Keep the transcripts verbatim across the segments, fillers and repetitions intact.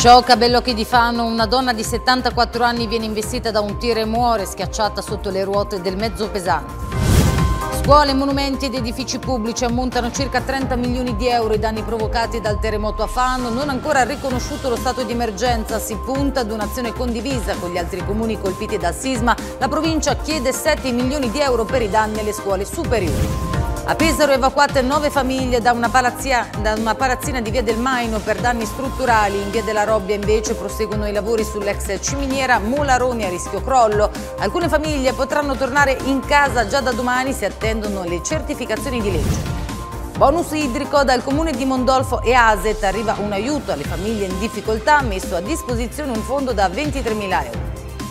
Shock a Bellocchi di Fano, una donna di settantaquattro anni viene investita da un tir e muore schiacciata sotto le ruote del mezzo pesante. Scuole, monumenti ed edifici pubblici ammontano circa trenta milioni di euro i danni provocati dal terremoto a Fano. Non ancora riconosciuto lo stato di emergenza, si punta ad un'azione condivisa con gli altri comuni colpiti dal sisma. La provincia chiede sette milioni di euro per i danni alle scuole superiori. A Pesaro evacuate nove famiglie da una, palazzia, da una palazzina di Via del Maino per danni strutturali. In Via della Robbia invece proseguono i lavori sull'ex ciminiera Molaroni a rischio crollo. Alcune famiglie potranno tornare in casa già da domani, si attendono le certificazioni di legge. Bonus idrico dal comune di Mondolfo e Aset, arriva un aiuto alle famiglie in difficoltà, messo a disposizione un fondo da ventitremila euro.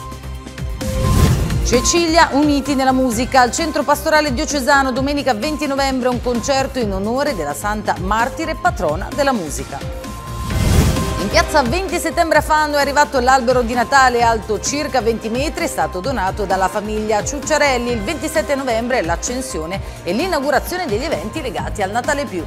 Cecilia, uniti nella musica. Al centro pastorale diocesano domenica venti novembre un concerto in onore della santa martire patrona della musica. In piazza venti settembre a Fano è arrivato l'albero di Natale alto circa venti metri, è stato donato dalla famiglia Ciucciarelli. Il ventisette novembre è l'accensione e l'inaugurazione degli eventi legati al Natale Più.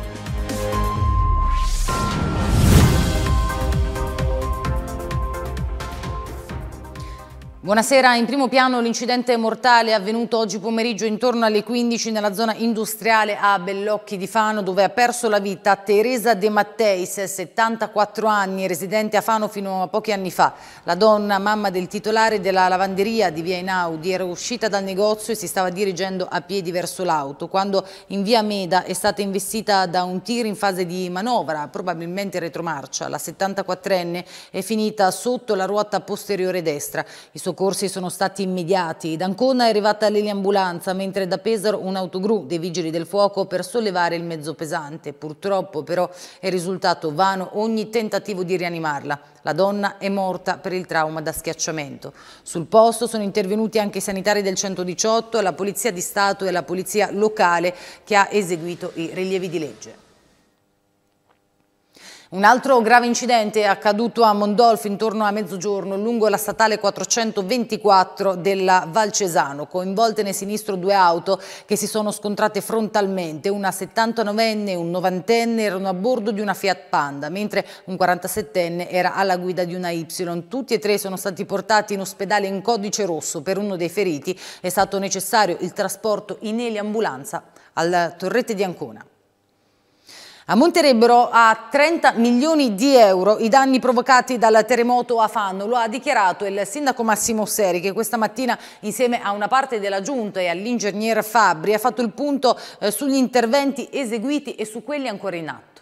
Buonasera, in primo piano l'incidente mortale avvenuto oggi pomeriggio intorno alle quindici nella zona industriale a Bellocchi di Fano, dove ha perso la vita Teresa De Matteis, settantaquattro anni, residente a Fano fino a pochi anni fa. La donna, mamma del titolare della lavanderia di via Einaudi, era uscita dal negozio e si stava dirigendo a piedi verso l'auto quando in via Meda è stata investita da un tir in fase di manovra, probabilmente retromarcia. La settantaquattrenne è finita sotto la ruota posteriore destra. I soccorsi sono stati immediati. Da Ancona è arrivata l'eliambulanza, mentre da Pesaro un autogru dei vigili del fuoco per sollevare il mezzo pesante. Purtroppo però è risultato vano ogni tentativo di rianimarla. La donna è morta per il trauma da schiacciamento. Sul posto sono intervenuti anche i sanitari del centodiciotto, la Polizia di Stato e la Polizia locale che ha eseguito i rilievi di legge. Un altro grave incidente è accaduto a Mondolfo intorno a mezzogiorno lungo la statale quattrocentoventiquattro della Valcesano. Coinvolte nel sinistro due auto che si sono scontrate frontalmente. Una settantanovenne e un novantenne erano a bordo di una Fiat Panda, mentre un quarantasettenne era alla guida di una Y. Tutti e tre sono stati portati in ospedale in codice rosso. Per uno dei feriti è stato necessario il trasporto in eliambulanza alla Torrette di Ancona. Ammonterebbero a trenta milioni di euro i danni provocati dal terremoto a Fano. Lo ha dichiarato il sindaco Massimo Seri, che questa mattina insieme a una parte della giunta e all'ingegner Fabbri ha fatto il punto eh, sugli interventi eseguiti e su quelli ancora in atto.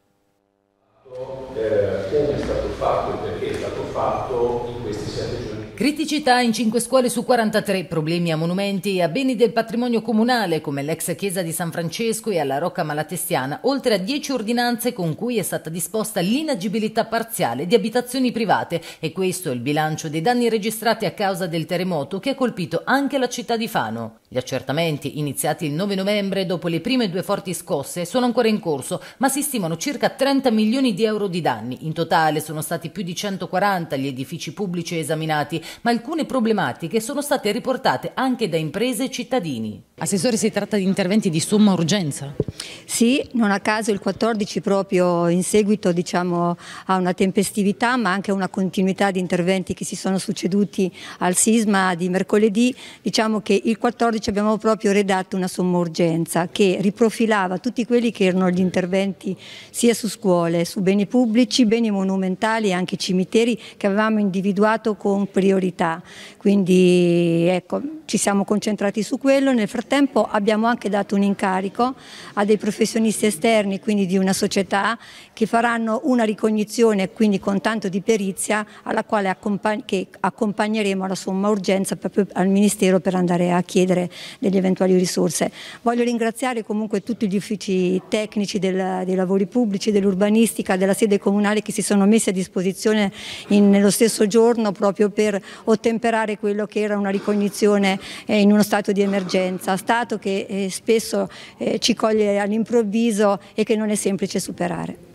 Eh, come è stato fatto e perché è stato fatto in questi sette giorni. Criticità in cinque scuole su quarantatré, problemi a monumenti e a beni del patrimonio comunale come l'ex chiesa di San Francesco e alla Rocca Malatestiana, oltre a dieci ordinanze con cui è stata disposta l'inagibilità parziale di abitazioni private, e questo è il bilancio dei danni registrati a causa del terremoto che ha colpito anche la città di Fano. Gli accertamenti, iniziati il nove novembre dopo le prime due forti scosse, sono ancora in corso, ma si stimano circa trenta milioni di euro di danni. In totale sono stati più di centoquaranta gli edifici pubblici esaminati, ma alcune problematiche sono state riportate anche da imprese e cittadini. Assessore, si tratta di interventi di somma urgenza? Sì, non a caso il quattordici proprio in seguito diciamo, a una tempestività ma anche a una continuità di interventi che si sono succeduti al sisma di mercoledì, diciamo che il quattordici abbiamo proprio redatto una somma urgenza che riprofilava tutti quelli che erano gli interventi sia su scuole, su beni pubblici, beni monumentali e anche cimiteri che avevamo individuato con priorità. Quindi ecco, ci siamo concentrati su quello. Nel frattempo abbiamo anche dato un incarico a dei professionisti esterni, quindi di una società, che faranno una ricognizione, quindi con tanto di perizia, alla quale accompagn- che accompagneremo alla somma urgenza proprio al Ministero per andare a chiedere delle eventuali risorse. Voglio ringraziare comunque tutti gli uffici tecnici del, dei lavori pubblici, dell'urbanistica, della sede comunale che si sono messi a disposizione in, nello stesso giorno proprio per ottemperare quello che era una ricognizione eh, in uno stato di emergenza, stato che eh, spesso eh, ci coglie all'improvviso e che non è semplice superare.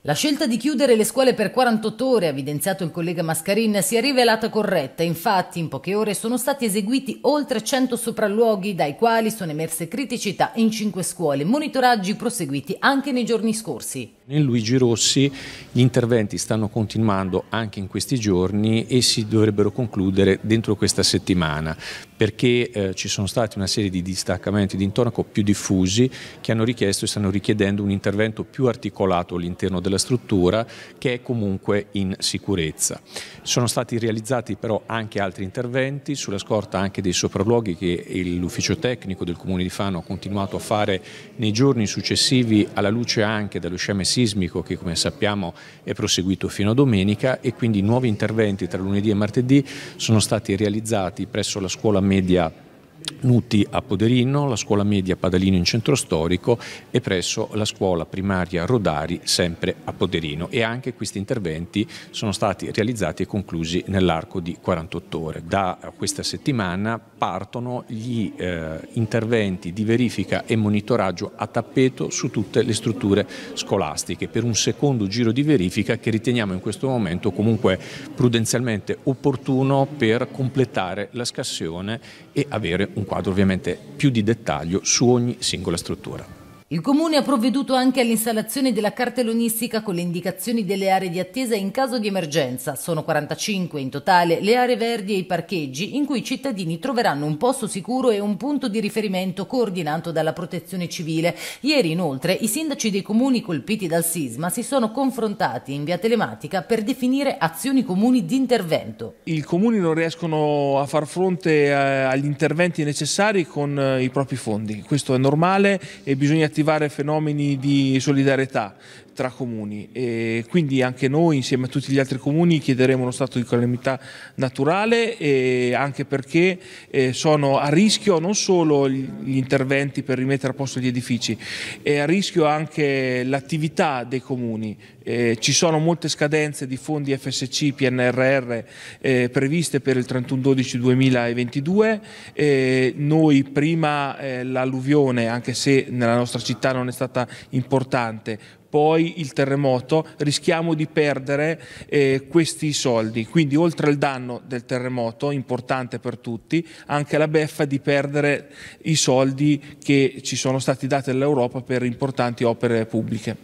La scelta di chiudere le scuole per quarantotto ore, ha evidenziato il collega Mascarin, si è rivelata corretta. Infatti, in poche ore sono stati eseguiti oltre cento sopralluoghi, dai quali sono emerse criticità in cinque scuole, monitoraggi proseguiti anche nei giorni scorsi. In Luigi Rossi gli interventi stanno continuando anche in questi giorni e si dovrebbero concludere dentro questa settimana, perché eh, ci sono stati una serie di distaccamenti di intonaco più diffusi che hanno richiesto e stanno richiedendo un intervento più articolato all'interno della struttura, che è comunque in sicurezza. Sono stati realizzati però anche altri interventi sulla scorta anche dei sopralluoghi che l'ufficio tecnico del Comune di Fano ha continuato a fare nei giorni successivi, alla luce anche dello sciame sismico che, come sappiamo, è proseguito fino a domenica, e quindi nuovi interventi tra lunedì e martedì sono stati realizzati presso la scuola media Nuti a Poderino, la scuola media Padalino in centro storico e presso la scuola primaria Rodari sempre a Poderino, e anche questi interventi sono stati realizzati e conclusi nell'arco di quarantotto ore. Da questa settimana partono gli eh, interventi di verifica e monitoraggio a tappeto su tutte le strutture scolastiche per un secondo giro di verifica che riteniamo in questo momento comunque prudenzialmente opportuno per completare la scassione e avere un quadro ovviamente più di dettaglio su ogni singola struttura. Il Comune ha provveduto anche all'installazione della cartellonistica con le indicazioni delle aree di attesa in caso di emergenza. Sono quarantacinque in totale le aree verdi e i parcheggi in cui i cittadini troveranno un posto sicuro e un punto di riferimento coordinato dalla Protezione Civile. Ieri inoltre i sindaci dei comuni colpiti dal sisma si sono confrontati in via telematica per definire azioni comuni di intervento. I comuni non riescono a far fronte agli interventi necessari con i propri fondi. Questo è normale e bisogna attivare fenomeni di solidarietà tra comuni, e quindi anche noi insieme a tutti gli altri comuni chiederemo uno stato di calamità naturale, e anche perché eh, sono a rischio non solo gli interventi per rimettere a posto gli edifici, è a rischio anche l'attività dei comuni. Eh, ci sono molte scadenze di fondi F S C, P N R R eh, previste per il trentuno dodici duemilaventidue. Eh, noi prima eh, l'alluvione, anche se nella nostra città non è stata importante, poi il terremoto, rischiamo di perdere eh, questi soldi, quindi oltre al danno del terremoto, importante per tutti, anche la beffa di perdere i soldi che ci sono stati dati dall'Europa per importanti opere pubbliche.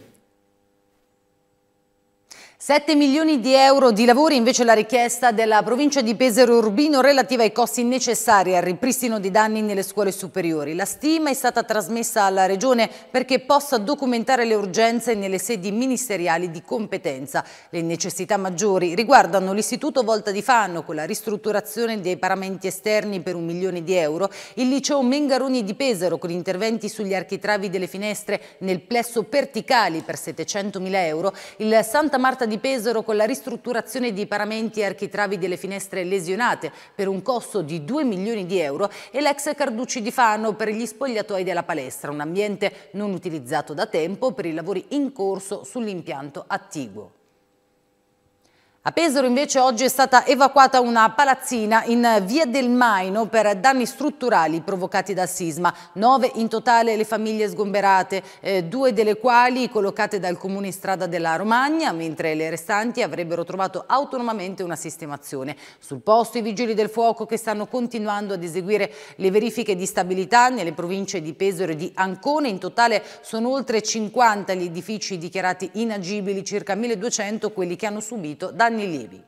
sette milioni di euro di lavori invece la richiesta della provincia di Pesaro Urbino relativa ai costi necessari al ripristino di danni nelle scuole superiori. La stima è stata trasmessa alla Regione perché possa documentare le urgenze nelle sedi ministeriali di competenza. Le necessità maggiori riguardano l'Istituto Volta di Fano con la ristrutturazione dei paramenti esterni per un milione di euro, il Liceo Mengaroni di Pesaro con interventi sugli architravi delle finestre nel plesso Perticali per settecentomila euro, il Santa Marta di Pesaro con la ristrutturazione di paramenti e architravi delle finestre lesionate per un costo di due milioni di euro e l'ex Carducci di Fano per gli spogliatoi della palestra, un ambiente non utilizzato da tempo per i lavori in corso sull'impianto attiguo. A Pesaro invece oggi è stata evacuata una palazzina in via del Maino per danni strutturali provocati dal sisma. Nove in totale le famiglie sgomberate, eh, due delle quali collocate dal comune in strada della Romagna, mentre le restanti avrebbero trovato autonomamente una sistemazione. Sul posto i vigili del fuoco che stanno continuando ad eseguire le verifiche di stabilità nelle province di Pesaro e di Ancona. In totale sono oltre cinquanta gli edifici dichiarati inagibili, circa milleduecento quelli che hanno subito danni lievi.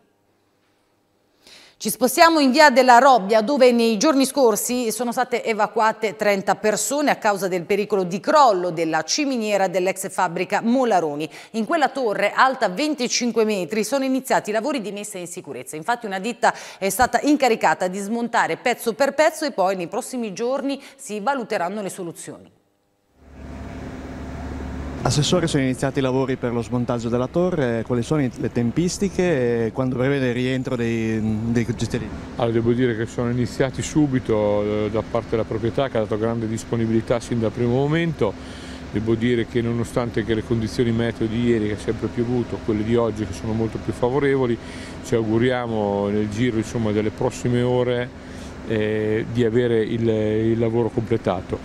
Ci spostiamo in via della Robbia, dove nei giorni scorsi sono state evacuate trenta persone a causa del pericolo di crollo della ciminiera dell'ex fabbrica Molaroni. In quella torre alta venticinque metri sono iniziati i lavori di messa in sicurezza. Infatti una ditta è stata incaricata di smontare pezzo per pezzo e poi nei prossimi giorni si valuteranno le soluzioni. Assessore, sono iniziati i lavori per lo smontaggio della torre, quali sono le tempistiche e quando prevede il rientro dei, dei gestori? Allora, devo dire che sono iniziati subito eh, da parte della proprietà, che ha dato grande disponibilità sin dal primo momento. Devo dire che nonostante che le condizioni meteo di ieri, che è sempre piovuto, quelle di oggi che sono molto più favorevoli, ci auguriamo nel giro insomma, delle prossime ore eh, di avere il, il lavoro completato.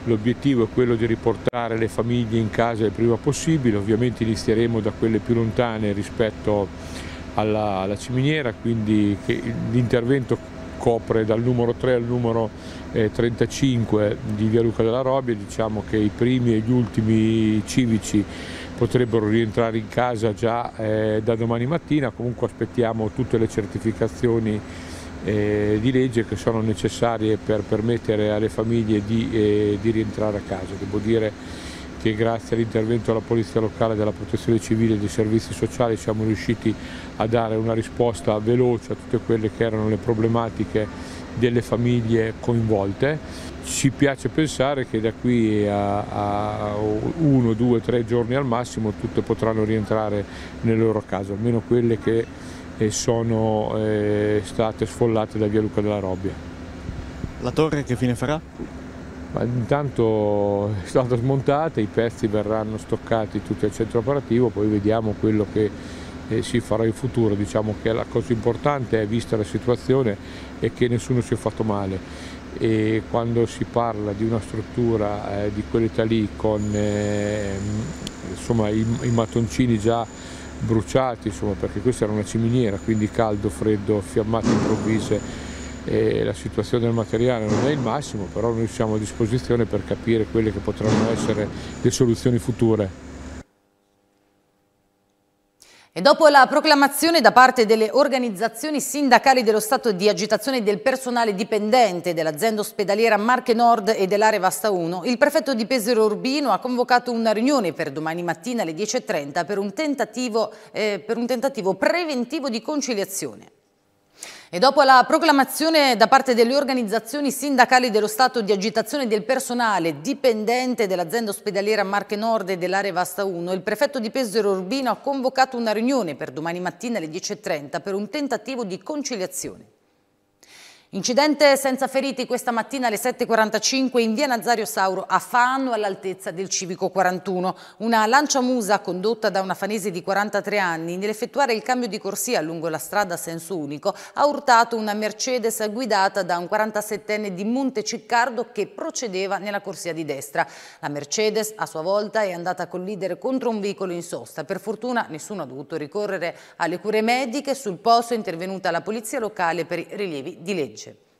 L'obiettivo è quello di riportare le famiglie in casa il prima possibile, ovviamente inizieremo da quelle più lontane rispetto alla, alla ciminiera, quindi l'intervento copre dal numero tre al numero eh, trentacinque di via Luca della Robbia. Diciamo che i primi e gli ultimi civici potrebbero rientrare in casa già eh, da domani mattina. Comunque aspettiamo tutte le certificazioni eh, di legge che sono necessarie per permettere alle famiglie di, eh, di rientrare a casa. Devo dire che grazie all'intervento della Polizia Locale, della Protezione Civile e dei servizi sociali siamo riusciti a dare una risposta veloce a tutte quelle che erano le problematiche delle famiglie coinvolte. Ci piace pensare che da qui a, a uno, due, tre giorni al massimo tutte potranno rientrare nelle loro case, almeno quelle che eh, sono eh, state sfollate da via Luca della Robbia. La torre che fine farà? Ma intanto è stata smontata, i pezzi verranno stoccati tutti al centro operativo, poi vediamo quello che eh, si farà in futuro. Diciamo che la cosa importante è, vista la situazione, è che nessuno si è fatto male. E quando si parla di una struttura eh, di qualità lì con eh, insomma, i, i mattoncini già bruciati, insomma, perché questa era una ciminiera, quindi caldo, freddo, fiammate improvvise, eh, la situazione del materiale non è il massimo, però noi siamo a disposizione per capire quelle che potranno essere le soluzioni future. E dopo la proclamazione da parte delle organizzazioni sindacali dello stato di agitazione del personale dipendente dell'azienda ospedaliera Marche Nord e dell'area Vasta uno, il prefetto di Pesaro Urbino ha convocato una riunione per domani mattina alle dieci e trenta per un tentativo, eh, per un tentativo preventivo di conciliazione. E dopo la proclamazione da parte delle organizzazioni sindacali dello stato di agitazione del personale dipendente dell'azienda ospedaliera Marche Nord e dell'area Vasta uno, il prefetto di Pesaro Urbino ha convocato una riunione per domani mattina alle dieci e trenta per un tentativo di conciliazione. Incidente senza feriti questa mattina alle sette e quarantacinque in via Nazario Sauro a Fano, all'altezza del civico quarantuno. Una lanciamusa condotta da una fanese di quarantatré anni nell'effettuare il cambio di corsia lungo la strada a senso unico ha urtato una Mercedes guidata da un quarantasettenne di Monteciccardo che procedeva nella corsia di destra. La Mercedes a sua volta è andata a collidere contro un veicolo in sosta. Per fortuna nessuno ha dovuto ricorrere alle cure mediche. Sul posto è intervenuta la polizia locale per i rilievi di legge.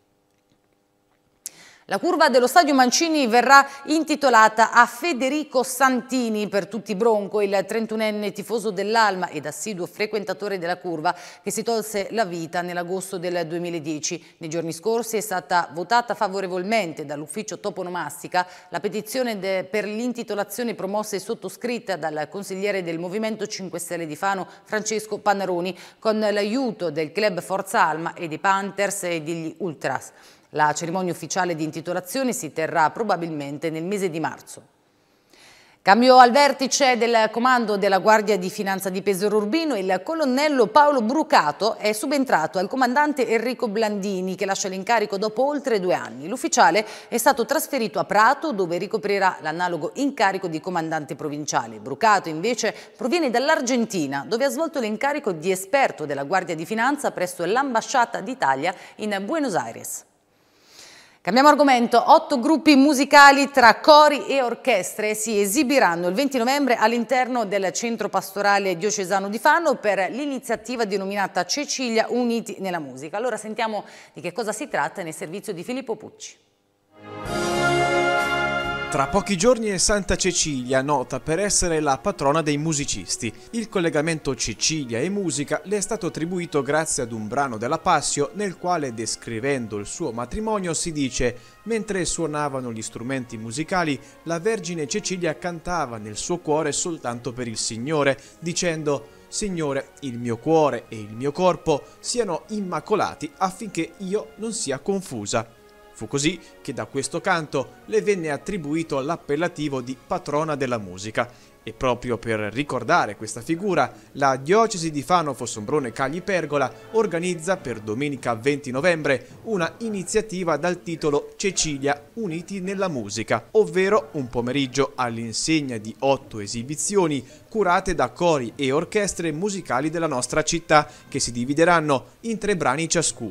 La curva dello Stadio Mancini verrà intitolata a Federico Santini per tutti Bronco, il trentunenne tifoso dell'Alma ed assiduo frequentatore della curva che si tolse la vita nell'agosto del duemiladieci. Nei giorni scorsi è stata votata favorevolmente dall'ufficio toponomastica la petizione per l'intitolazione promossa e sottoscritta dal consigliere del Movimento cinque Stelle di Fano Francesco Pannaroni con l'aiuto del club Forza Alma e dei Panthers e degli Ultras. La cerimonia ufficiale di intitolazione si terrà probabilmente nel mese di marzo. Cambio al vertice del comando della Guardia di Finanza di Pesaro Urbino, il colonnello Paolo Brucato è subentrato al comandante Enrico Blandini che lascia l'incarico dopo oltre due anni. L'ufficiale è stato trasferito a Prato dove ricoprirà l'analogo incarico di comandante provinciale. Brucato invece proviene dall'Argentina dove ha svolto l'incarico di esperto della Guardia di Finanza presso l'Ambasciata d'Italia in Buenos Aires. Cambiamo argomento. Otto gruppi musicali tra cori e orchestre si esibiranno il venti novembre all'interno del Centro Pastorale Diocesano di Fano per l'iniziativa denominata Cecilia Uniti nella Musica. Allora sentiamo di che cosa si tratta nel servizio di Filippo Pucci. Tra pochi giorni è Santa Cecilia, nota per essere la patrona dei musicisti. Il collegamento Cecilia e musica le è stato attribuito grazie ad un brano della Passio nel quale, descrivendo il suo matrimonio, si dice: mentre suonavano gli strumenti musicali, la Vergine Cecilia cantava nel suo cuore soltanto per il Signore, dicendo: Signore, il mio cuore e il mio corpo siano immacolati affinché io non sia confusa. Fu così che da questo canto le venne attribuito l'appellativo di patrona della musica e proprio per ricordare questa figura la diocesi di Fano Fossombrone Cagli Pergola organizza per domenica venti novembre una iniziativa dal titolo Cecilia Uniti nella Musica, ovvero un pomeriggio all'insegna di otto esibizioni curate da cori e orchestre musicali della nostra città che si divideranno in tre brani ciascuno.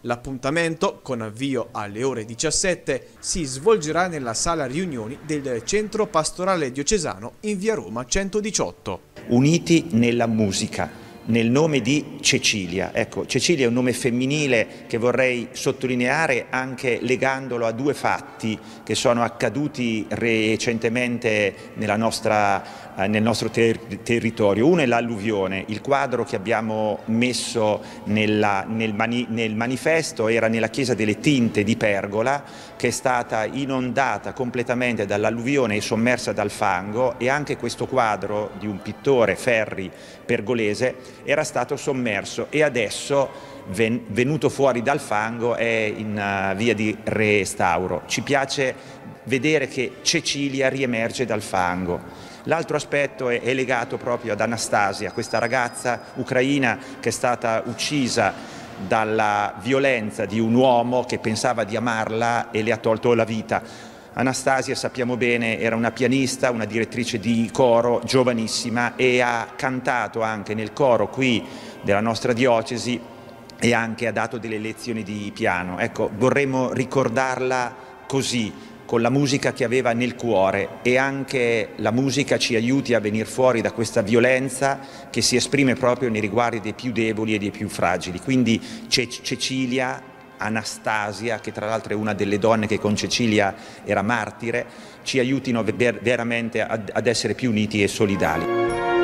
L'appuntamento, con avvio alle ore diciassette, si svolgerà nella sala riunioni del Centro Pastorale Diocesano in via Roma centodiciotto. Uniti nella musica, nel nome di Cecilia. Ecco, Cecilia è un nome femminile che vorrei sottolineare anche legandolo a due fatti che sono accaduti recentemente nella nostra, eh, nel nostro ter territorio. Uno è l'alluvione. Il quadro che abbiamo messo nella, nel, mani nel manifesto era nella chiesa delle Tinte di Pergola, che è stata inondata completamente dall'alluvione e sommersa dal fango, e anche questo quadro di un pittore, Ferri, pergolese, era stato sommerso e adesso, ven venuto fuori dal fango, è in uh, via di restauro. Ci piace vedere che Cecilia riemerge dal fango. L'altro aspetto è, è legato proprio ad Anastasia, questa ragazza ucraina che è stata uccisa dalla violenza di un uomo che pensava di amarla e le ha tolto la vita. Anastasia, sappiamo bene, era una pianista, una direttrice di coro giovanissima e ha cantato anche nel coro qui della nostra diocesi e anche ha dato delle lezioni di piano. Ecco, vorremmo ricordarla così, con la musica che aveva nel cuore, e anche la musica ci aiuti a venire fuori da questa violenza che si esprime proprio nei riguardi dei più deboli e dei più fragili. Quindi Ce Cecilia, Anastasia, che tra l'altro è una delle donne che con Cecilia era martire, ci aiutino ver veramente ad, ad essere più uniti e solidali.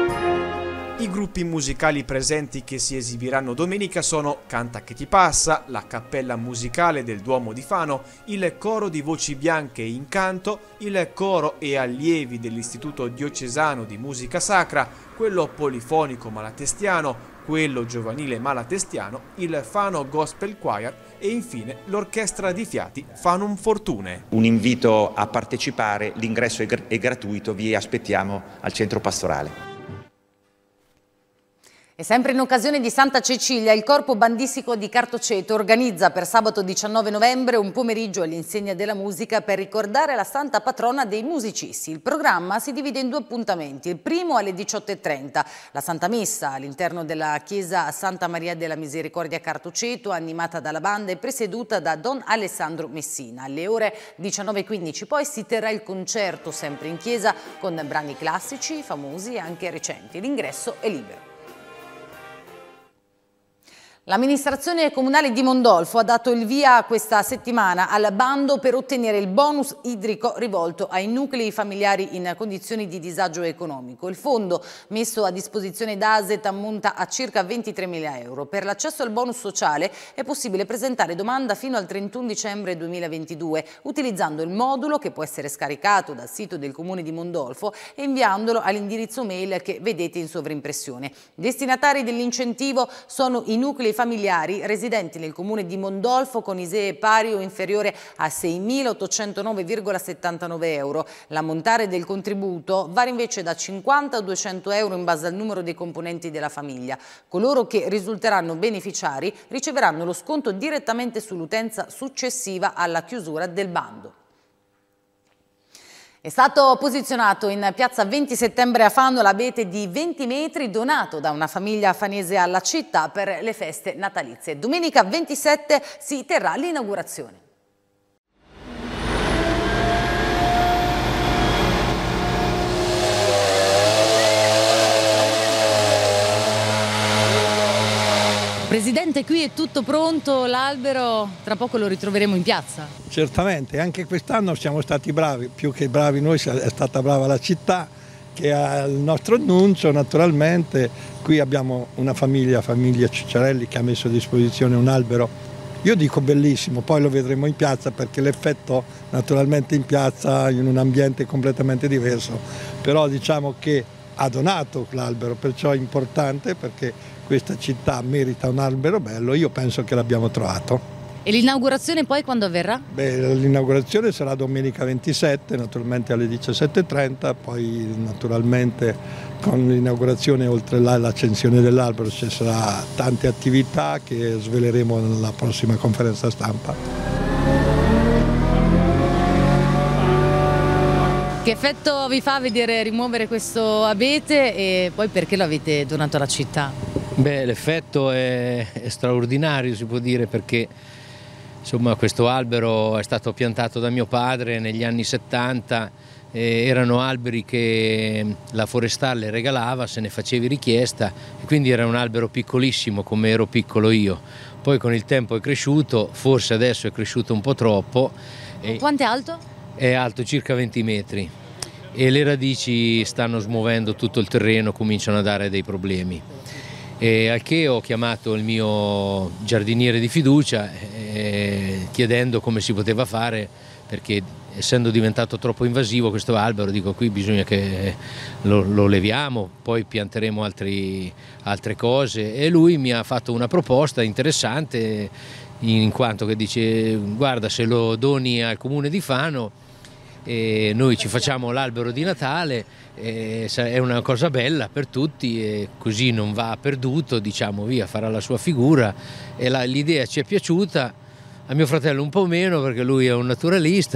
I gruppi musicali presenti che si esibiranno domenica sono Canta che ti passa, la Cappella Musicale del Duomo di Fano, il Coro di Voci Bianche in Canto, il Coro e Allievi dell'Istituto Diocesano di Musica Sacra, quello Polifonico Malatestiano, quello giovanile malatestiano, il Fano Gospel Choir e infine l'Orchestra di Fiati Fanum Fortune. Un invito a partecipare, l'ingresso è, gr è gratuito, vi aspettiamo al centro pastorale. E sempre in occasione di Santa Cecilia, il Corpo Bandistico di Cartoceto organizza per sabato diciannove novembre un pomeriggio all'insegna della musica per ricordare la santa patrona dei musicisti. Il programma si divide in due appuntamenti. Il primo alle diciotto e trenta, la Santa Messa all'interno della chiesa Santa Maria della Misericordia a Cartoceto, animata dalla banda e presieduta da Don Alessandro Messina. Alle ore diciannove e quindici poi si terrà il concerto sempre in chiesa con brani classici, famosi e anche recenti. L'ingresso è libero. L'amministrazione comunale di Mondolfo ha dato il via questa settimana al bando per ottenere il bonus idrico rivolto ai nuclei familiari in condizioni di disagio economico. Il fondo messo a disposizione da A S E T ammonta a circa ventitremila euro. Per l'accesso al bonus sociale è possibile presentare domanda fino al trentuno dicembre duemilaventidue utilizzando il modulo che può essere scaricato dal sito del comune di Mondolfo e inviandolo all'indirizzo mail che vedete in sovrimpressione. Destinatari dell'incentivo sono i nuclei familiari residenti nel comune di Mondolfo con I S E E pari o inferiore a seimilaottocentonove virgola settantanove euro. L'ammontare del contributo varia invece da cinquanta a duecento euro in base al numero dei componenti della famiglia. Coloro che risulteranno beneficiari riceveranno lo sconto direttamente sull'utenza successiva alla chiusura del bando. È stato posizionato in piazza venti settembre a Fano l'abete di venti metri donato da una famiglia fanese alla città per le feste natalizie. Domenica ventisette si terrà l'inaugurazione. Presidente, qui è tutto pronto, l'albero tra poco lo ritroveremo in piazza? Certamente, anche quest'anno siamo stati bravi, più che bravi noi è stata brava la città che ha il nostro annuncio naturalmente. Qui abbiamo una famiglia, famiglia Cicciarelli, che ha messo a disposizione un albero, io dico bellissimo, poi lo vedremo in piazza perché l'effetto naturalmente in piazza in un ambiente completamente diverso, però diciamo che ha donato l'albero, perciò è importante perché questa città merita un albero bello, io penso che l'abbiamo trovato. E l'inaugurazione poi quando avverrà? L'inaugurazione sarà domenica ventisette, naturalmente alle diciassette e trenta, poi naturalmente con l'inaugurazione oltre all'accensione dell'albero ci sarà tante attività che sveleremo nella prossima conferenza stampa. Che effetto vi fa vedere rimuovere questo abete e poi perché lo avete donato alla città? Beh, l'effetto è, è straordinario, si può dire, perché insomma questo albero è stato piantato da mio padre negli anni settanta, eh, erano alberi che la forestale regalava se ne facevi richiesta, e quindi era un albero piccolissimo come ero piccolo io. Poi con il tempo è cresciuto, forse adesso è cresciuto un po' troppo. Quanto è alto? È alto circa venti metri e le radici stanno smuovendo tutto il terreno, cominciano a dare dei problemi. E al che ho chiamato il mio giardiniere di fiducia eh, chiedendo come si poteva fare, perché essendo diventato troppo invasivo questo albero, dico qui bisogna che lo, lo leviamo, poi pianteremo altri, altre cose, e lui mi ha fatto una proposta interessante in quanto che dice: guarda, se lo doni al comune di Fano e noi ci facciamo l'albero di Natale, e è una cosa bella per tutti e così non va perduto, diciamo, via, farà la sua figura. E l'idea ci è piaciuta, a mio fratello un po' meno perché lui è un naturalista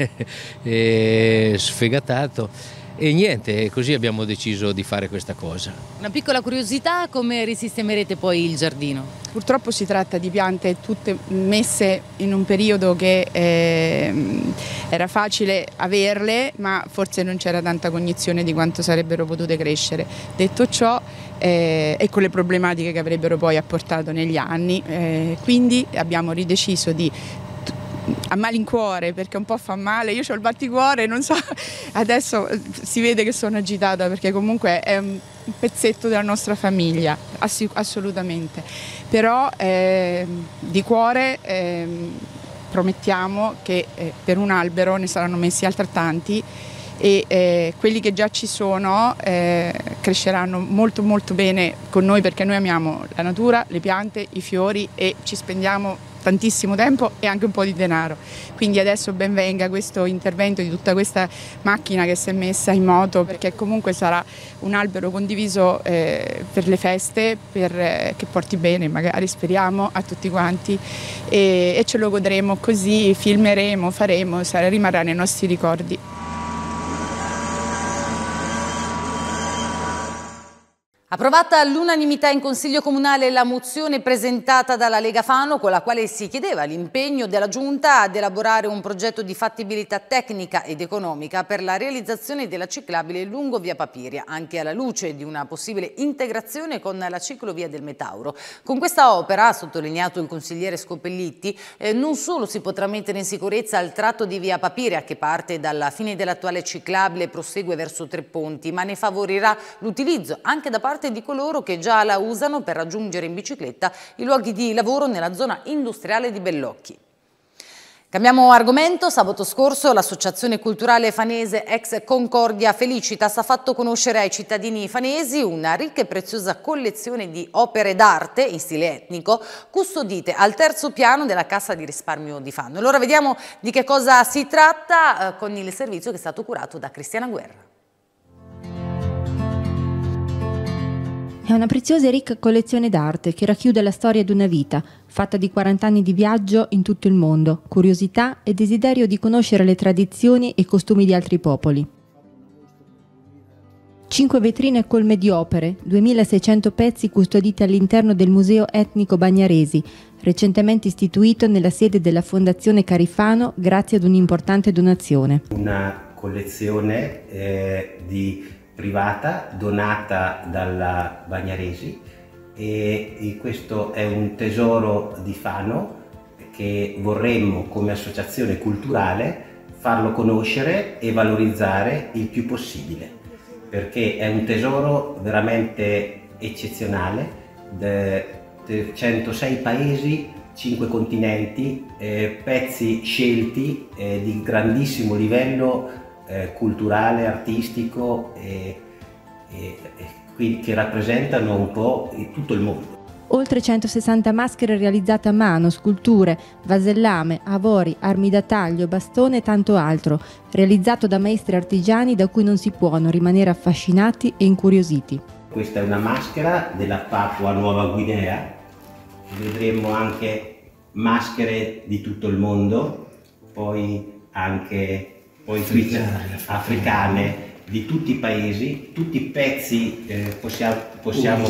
e sfegatato, e niente, così abbiamo deciso di fare questa cosa. Una piccola curiosità: come risistemerete poi il giardino? Purtroppo si tratta di piante tutte messe in un periodo che eh, era facile averle, ma forse non c'era tanta cognizione di quanto sarebbero potute crescere. Detto ciò, eh, e con le problematiche che avrebbero poi apportato negli anni, eh, quindi abbiamo rideciso di, a malincuore, perché un po' fa male, io ho il batticuore, non so, adesso si vede che sono agitata perché comunque è un pezzetto della nostra famiglia, ass assolutamente, però eh, di cuore eh, promettiamo che eh, per un albero ne saranno messi altrettanti, e eh, quelli che già ci sono eh, cresceranno molto molto bene con noi, perché noi amiamo la natura, le piante, i fiori, e ci spendiamo tantissimo tempo e anche un po' di denaro. Quindi adesso ben venga questo intervento di tutta questa macchina che si è messa in moto, perché comunque sarà un albero condiviso eh, per le feste, per, eh, che porti bene, magari speriamo, a tutti quanti, e, e ce lo godremo così, filmeremo, faremo, sarà, rimarrà nei nostri ricordi. Approvata all'unanimità in Consiglio Comunale la mozione presentata dalla Lega Fano, con la quale si chiedeva l'impegno della Giunta ad elaborare un progetto di fattibilità tecnica ed economica per la realizzazione della ciclabile lungo via Papiria, anche alla luce di una possibile integrazione con la ciclovia del Metauro. Con questa opera, ha sottolineato il consigliere Scopellitti, eh, non solo si potrà mettere in sicurezza il tratto di via Papiria, che parte dalla fine dell'attuale ciclabile e prosegue verso Tre Ponti, ma ne favorirà l'utilizzo anche da parte di coloro che già la usano per raggiungere in bicicletta i luoghi di lavoro nella zona industriale di Bellocchi. Cambiamo argomento. Sabato scorso l'associazione culturale fanese Ex Concordia Felicitas ha fatto conoscere ai cittadini fanesi una ricca e preziosa collezione di opere d'arte in stile etnico custodite al terzo piano della Cassa di Risparmio di Fano. Allora vediamo di che cosa si tratta eh, con il servizio che è stato curato da Cristiana Guerra. È una preziosa e ricca collezione d'arte che racchiude la storia di una vita, fatta di quaranta anni di viaggio in tutto il mondo, curiosità e desiderio di conoscere le tradizioni e i costumi di altri popoli. Cinque vetrine colme di opere, duemilaseicento pezzi custoditi all'interno del Museo Etnico Bagnaresi, recentemente istituito nella sede della Fondazione Carifano grazie ad un'importante donazione. Una collezione eh, di privata donata dalla Bagnaresi, e, e questo è un tesoro di Fano che vorremmo come associazione culturale farlo conoscere e valorizzare il più possibile, perché è un tesoro veramente eccezionale, de centosei paesi, cinque continenti, eh, pezzi scelti eh, di grandissimo livello Eh, culturale, artistico e, e, e che rappresentano un po' tutto il mondo. Oltre centosessanta maschere realizzate a mano, sculture, vasellame, avori, armi da taglio, bastone e tanto altro, realizzato da maestri artigiani da cui non si può non rimanere affascinati e incuriositi. Questa è una maschera della Papua Nuova Guinea, vedremo anche maschere di tutto il mondo, poi anche poi africane, africane di tutti i paesi, tutti i pezzi eh, possiamo, possiamo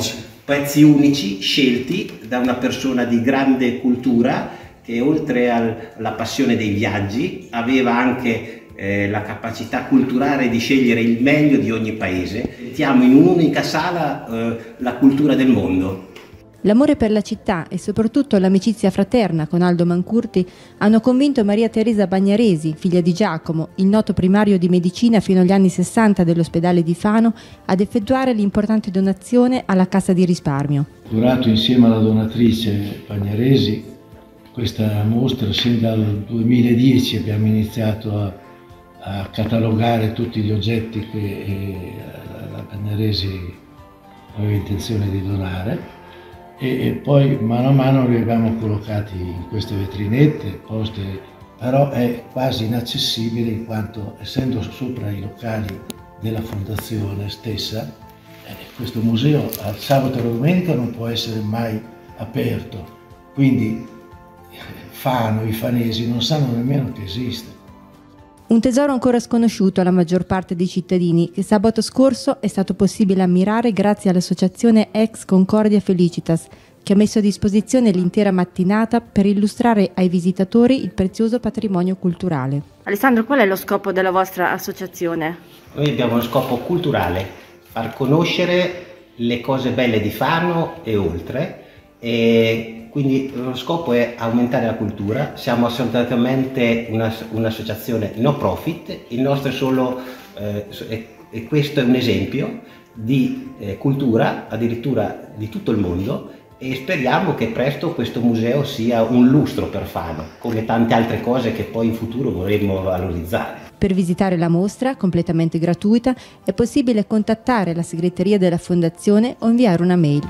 pezzi unici scelti da una persona di grande cultura che oltre al, alla passione dei viaggi aveva anche eh, la capacità culturale di scegliere il meglio di ogni paese. Mettiamo in un'unica sala eh, la cultura del mondo. L'amore per la città e soprattutto l'amicizia fraterna con Aldo Mancurti hanno convinto Maria Teresa Bagnaresi, figlia di Giacomo, il noto primario di medicina fino agli anni sessanta dell'ospedale di Fano, ad effettuare l'importante donazione alla Cassa di Risparmio. Curato insieme alla donatrice Bagnaresi questa mostra, sin dal duemiladieci abbiamo iniziato a, a catalogare tutti gli oggetti che eh, la Bagnaresi aveva intenzione di donare. E poi mano a mano li abbiamo collocati in queste vetrinette, poste, però è quasi inaccessibile in quanto essendo sopra i locali della fondazione stessa, eh, questo museo al sabato e alla domenica non può essere mai aperto, quindi Fano, i fanesi non sanno nemmeno che esiste. Un tesoro ancora sconosciuto alla maggior parte dei cittadini che sabato scorso è stato possibile ammirare grazie all'associazione Ex Concordia Felicitas, che ha messo a disposizione l'intera mattinata per illustrare ai visitatori il prezioso patrimonio culturale. Alessandro, qual è lo scopo della vostra associazione? Noi abbiamo uno scopo culturale, far conoscere le cose belle di Fano e oltre, e quindi lo scopo è aumentare la cultura. Siamo assolutamente un'associazione no profit, il nostro è solo, eh, e questo è un esempio di eh, cultura addirittura di tutto il mondo, e speriamo che presto questo museo sia un lustro per Fano, come tante altre cose che poi in futuro vorremmo valorizzare. Per visitare la mostra, completamente gratuita, è possibile contattare la segreteria della Fondazione o inviare una mail.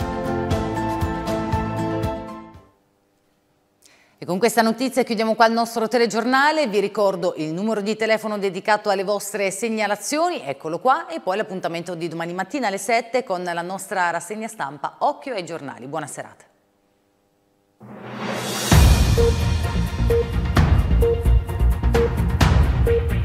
E con questa notizia chiudiamo qua il nostro telegiornale. Vi ricordo il numero di telefono dedicato alle vostre segnalazioni, eccolo qua, e poi l'appuntamento di domani mattina alle sette con la nostra rassegna stampa Occhio ai giornali. Buona serata.